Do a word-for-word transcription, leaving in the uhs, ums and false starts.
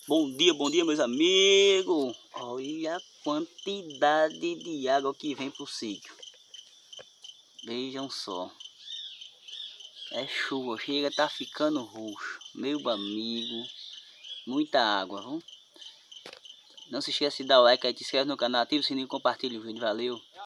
Bom dia, bom dia, meus amigos. Olha a quantidade de água que vem pro sítio. Vejam só. É chuva, chega, tá ficando roxo. Meu amigo, muita água, viu? Não se esqueça de dar o like aí, te inscreve no canal, ativa o sininho e compartilha o vídeo. Valeu!